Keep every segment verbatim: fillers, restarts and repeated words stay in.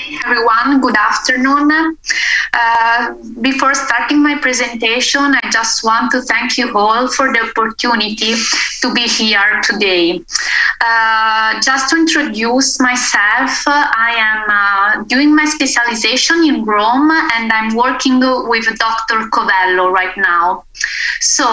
everyone, good afternoon. Uh, before starting my presentation, I just want to thank you all for the opportunity to be here today. Uh, just to introduce myself, uh, I am uh, doing my specialization in Rome and I'm working with Doctor Covello right now. So,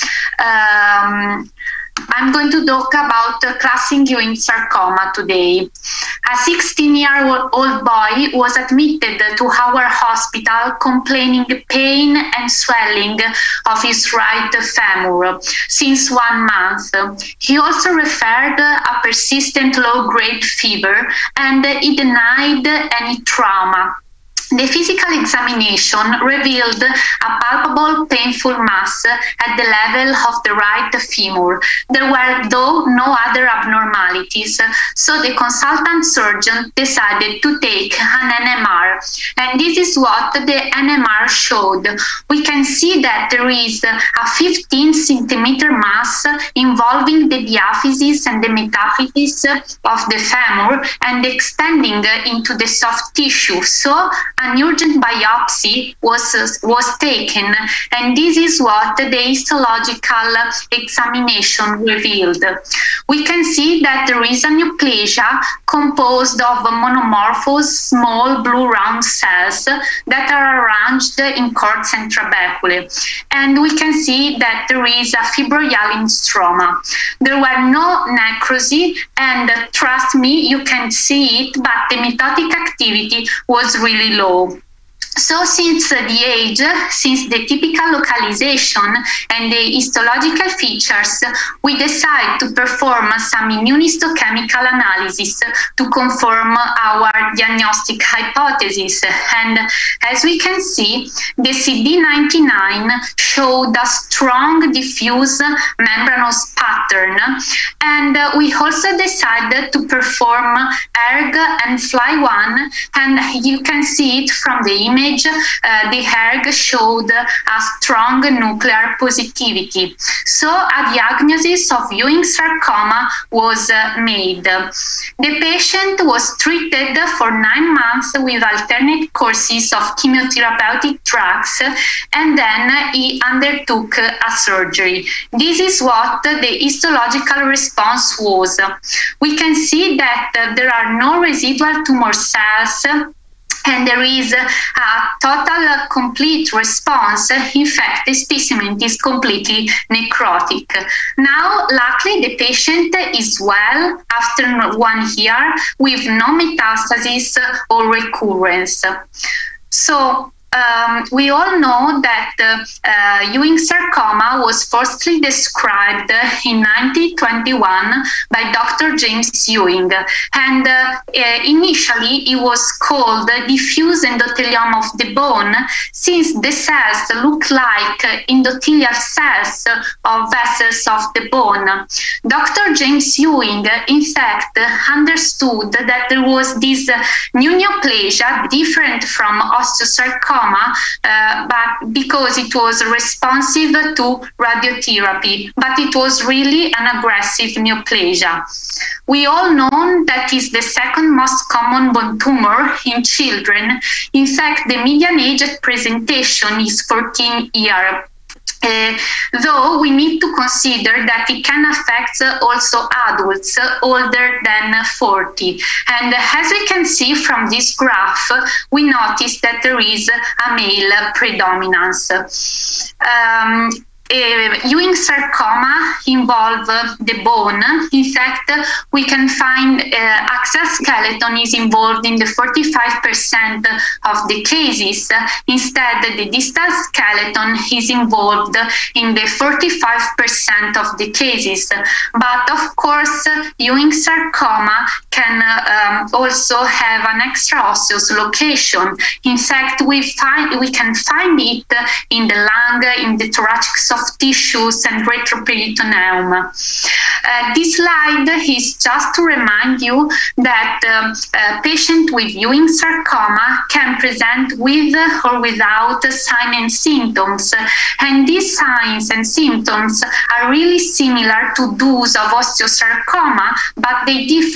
um, I'm going to talk about uh, classic Ewing sarcoma today. A sixteen-year-old boy was admitted to our hospital complaining pain and swelling of his right femur since one month. He also referred a persistent low-grade fever and he denied any trauma. The physical examination revealed a palpable painful mass at the level of the right femur. There were, though, no other abnormalities, so the consultant surgeon decided to take an N M R, and this is what the N M R showed. We can see that there is a fifteen centimeter mass involving the diaphysis and the metaphysis of the femur and extending into the soft tissue. So an urgent biopsy was, was taken, and this is what the histological examination revealed. We can see that there is a neoplasia composed of monomorphous small blue round cells that are arranged in cords and trabeculae. And we can see that there is a fibrohyaline stroma. There were no necrosis, and uh, trust me, you can see it, but the mitotic activity was really low. So since the age, since the typical localization and the histological features, we decide to perform some immunohistochemical analysis to confirm our diagnostic hypothesis. And as we can see, the C D ninety-nine showed a strong diffuse membranous pattern. And we also decided to perform E R G and F L I one, and you can see it from the image. Uh, the E R G showed a strong nuclear positivity. So a diagnosis of Ewing sarcoma was uh, made. The patient was treated for nine months with alternate courses of chemotherapeutic drugs, and then he undertook a surgery. This is what the histological response was. We can see that uh, there are no residual tumor cells, and there is a total uh, complete response. In fact, the specimen is completely necrotic. Now, luckily, the patient is well after one year with no metastasis or recurrence. So, Um, we all know that uh, uh, Ewing sarcoma was firstly described in nineteen twenty-one by Doctor James Ewing, and uh, uh, initially it was called diffuse endothelium of the bone, since the cells look like endothelial cells of vessels of the bone. Doctor James Ewing, in fact, understood that there was this new neoplasia different from osteosarcoma, Uh, but because it was responsive to radiotherapy, but it was really an aggressive neoplasia. We all know that is the second most common bone tumor in children. In fact, the median age at presentation is fourteen years. Uh, though we need to consider that it can affect uh, also adults uh, older than uh, forty. And uh, as we can see from this graph, uh, we notice that there is a male predominance. Um, Uh, Ewing sarcoma involve uh, the bone. In fact, uh, we can find uh, axial skeleton is involved in the forty-five percent of the cases. Instead, the distal skeleton is involved in the forty-five percent of the cases. But of course, Ewing sarcoma can uh, um, also have an extraosseous location. In fact, we find we can find it in the lung, in the thoracic soft tissues, and retroperitoneum. Uh, this slide is just to remind you that um, a patient with Ewing sarcoma can present with or without signs and symptoms, and these signs and symptoms are really similar to those of osteosarcoma, but they differ in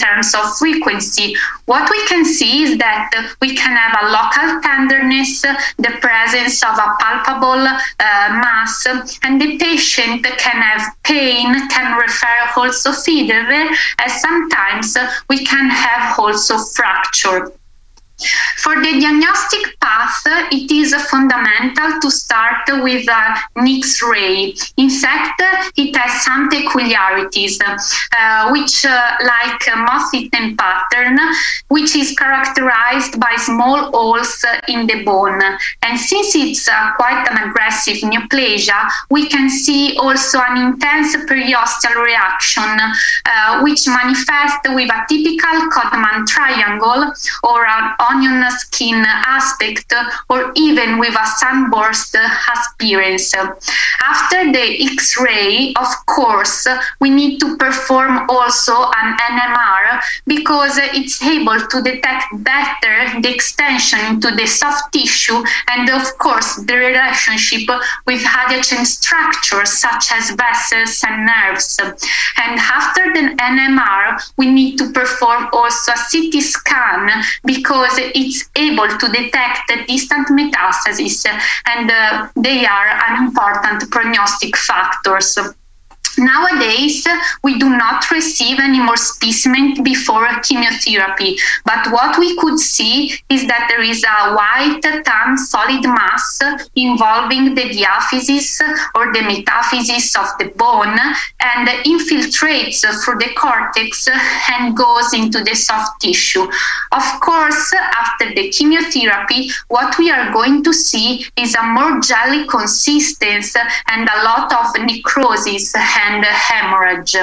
terms of frequency. What we can see is that we can have a local tenderness, the presence of a palpable uh, mass, and the patient can have pain, can refer also fever, as sometimes we can have also fracture. For the diagnostic path, it is fundamental to start with an X-ray. In fact, it has some peculiarities, uh, which, uh, like moth-eaten pattern, which is characterized by small holes in the bone. And since it's uh, quite an aggressive neoplasia, we can see also an intense periosteal reaction, uh, which manifests with a typical Codman triangle or an onion skin aspect, or even with a sunburst appearance. After the X-ray, of course, we need to perform also an N M R, because it's able to detect better the extension into the soft tissue and, of course, the relationship with adjacent structures such as vessels and nerves. And after the N M R, we need to perform also a C T scan, because it's able to detect distant metastases, and uh, they are an important prognostic factors. Nowadays, we do not receive any more specimens before chemotherapy, but what we could see is that there is a white tan solid mass involving the diaphysis or the metaphysis of the bone, and infiltrates through the cortex and goes into the soft tissue. Of course, after the chemotherapy, what we are going to see is a more jelly consistency and a lot of necrosis and hemorrhage.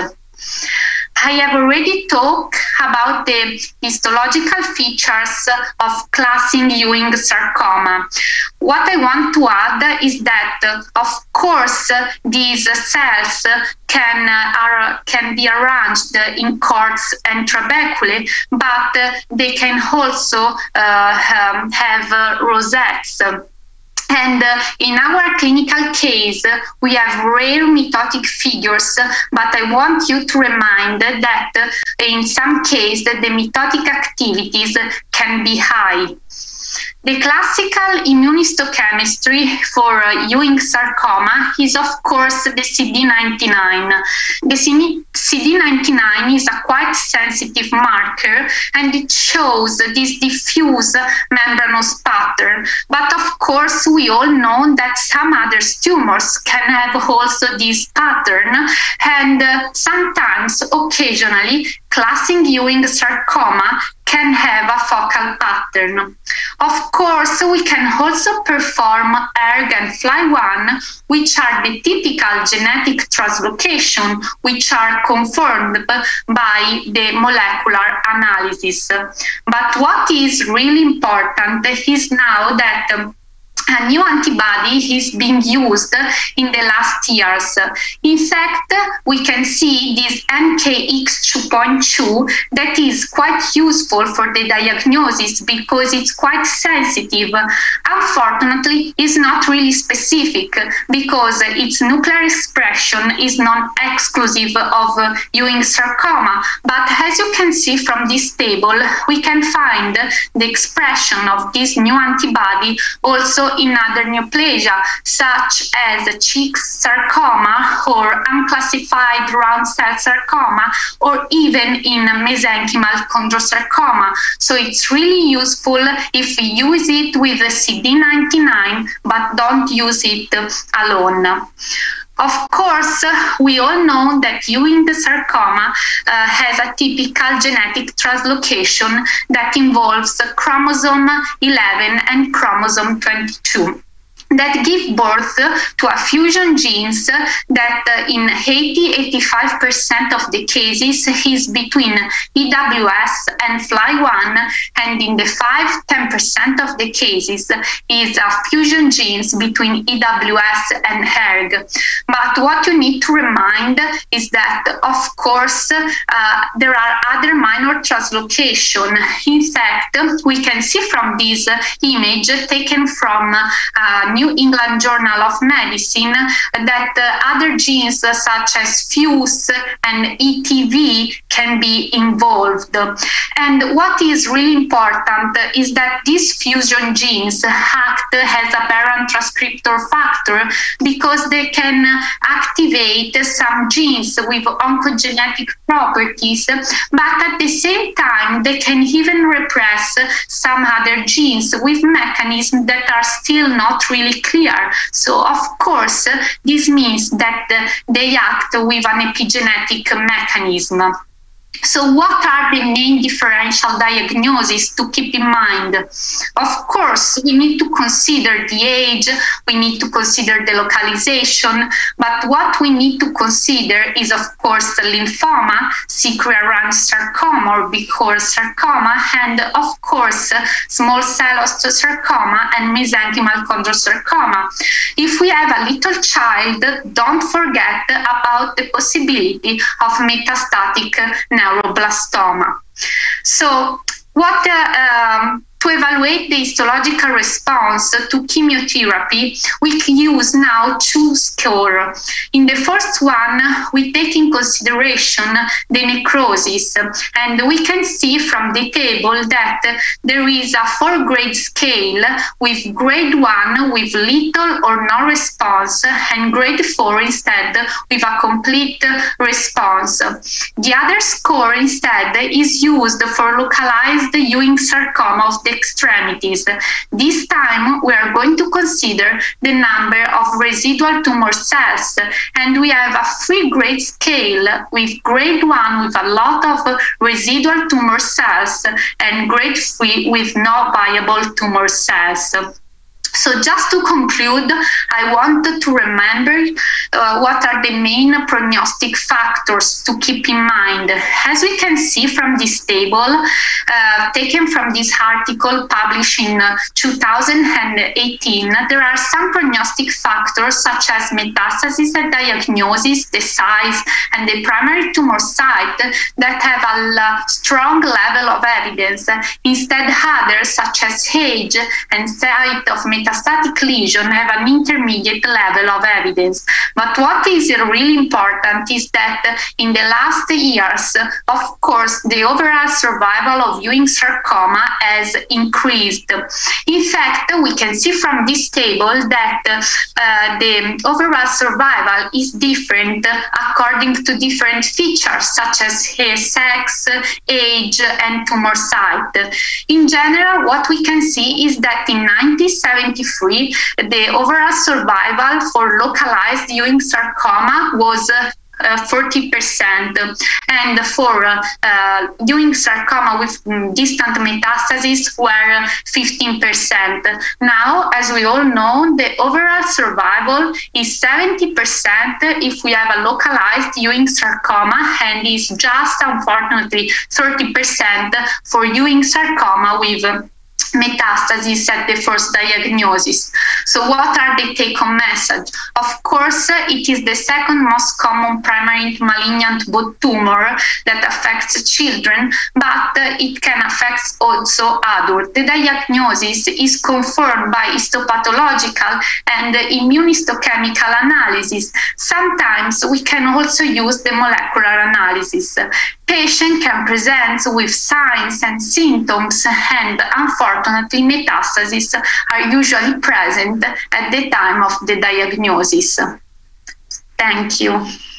I have already talked about the histological features of Classen-Ewing sarcoma. What I want to add is that, of course, these cells can, uh, are, can be arranged in cords and trabeculae, but they can also uh, um, have uh, rosettes. And uh, in our clinical case, we have rare mitotic figures, but I want you to remind that uh, in some cases the mitotic activities can be high. The classical immunohistochemistry for uh, Ewing sarcoma is, of course, the C D ninety-nine. The C D ninety-nine is a quite sensitive marker, and it shows this diffuse membranous pattern. But, of course, we all know that some other tumors can have also this pattern, and uh, sometimes, occasionally, Classen-Ewing sarcoma can have a focal pattern. Of course, we can also perform E R G and F L I one, which are the typical genetic translocation, which are confirmed by the molecular analysis. But what is really important is now that um, a new antibody is being used in the last years. In fact, we can see this N K X two point two that is quite useful for the diagnosis because it's quite sensitive. Unfortunately, it's not really specific because its nuclear expression is not exclusive of Ewing sarcoma. But as you can see from this table, we can find the expression of this new antibody also in other neoplasia, such as Cheeks sarcoma or unclassified round cell sarcoma, or even in mesenchymal chondrosarcoma. So it's really useful if we use it with the C D ninety-nine, but don't use it alone. Of course, we all know that Ewing sarcoma uh, has a typical genetic translocation that involves chromosome eleven and chromosome twenty-two. That give birth to a fusion genes that uh, in eighty to eighty-five percent of the cases is between E W S and F L I one, and in the five to ten percent of the cases is a fusion genes between E W S and E R G. But what you need to remind is that, of course, uh, there are other minor translocation. In fact, we can see from this image taken from uh, New England Journal of Medicine that uh, other genes uh, such as Fuse and E T V can be involved. And what is really important is that these fusion genes act as aberrant transcriptor factor because they can activate some genes with oncogenetic properties, but at the same time they can even repress some other genes with mechanisms that are still not really clear. So of course this means that they act with an epigenetic mechanism. So what are the main differential diagnoses to keep in mind? Of course, we need to consider the age, we need to consider the localization, but what we need to consider is, of course, lymphoma, Séquard sarcoma or big hole sarcoma, and of course, small cell osteosarcoma and mesenchymal chondrosarcoma. If we have a little child, don't forget about the possibility of metastatic neuroblastoma. So what uh, um, to evaluate the histological response to chemotherapy, we can use now two scores. In the first one, we take in consideration the necrosis, and we can see from the table that there is a four-grade scale with grade one with little or no response, and grade four instead with a complete response. The other score instead is used for localized Ewing sarcoma of the extremities. This time we are going to consider the number of residual tumor cells, and we have a three-grade scale with grade one with a lot of residual tumor cells and grade three with no viable tumor cells. So just to conclude, I wanted to remember uh, what are the main prognostic factors to keep in mind. As we can see from this table, uh, taken from this article published in uh, two thousand eighteen, there are some prognostic factors such as metastasis at diagnosis, the size, and the primary tumor site that have a strong level of evidence. Instead, others such as age and site of metastasis metastatic lesion have an intermediate level of evidence. But what is really important is that in the last years, of course, the overall survival of Ewing sarcoma has increased. In fact, we can see from this table that uh, the overall survival is different according to different features such as sex, age, and tumor site. In general, what we can see is that in nineteen seventy-three, the overall survival for localized Ewing sarcoma was uh, Uh, forty percent, and for uh, uh, Ewing sarcoma with um, distant metastasis were fifteen percent. Now, as we all know, the overall survival is seventy percent if we have a localized Ewing sarcoma, and is just unfortunately thirty percent for Ewing sarcoma with uh, metastasis at the first diagnosis. So what are the take-home message? Of course, it is the second most common primary malignant bone tumor that affects children, but it can affect also adults. The diagnosis is confirmed by histopathological and immunohistochemical analysis. Sometimes we can also use the molecular analysis. Patient can present with signs and symptoms, and unfortunately metastases are usually present at the time of the diagnosis. Thank you.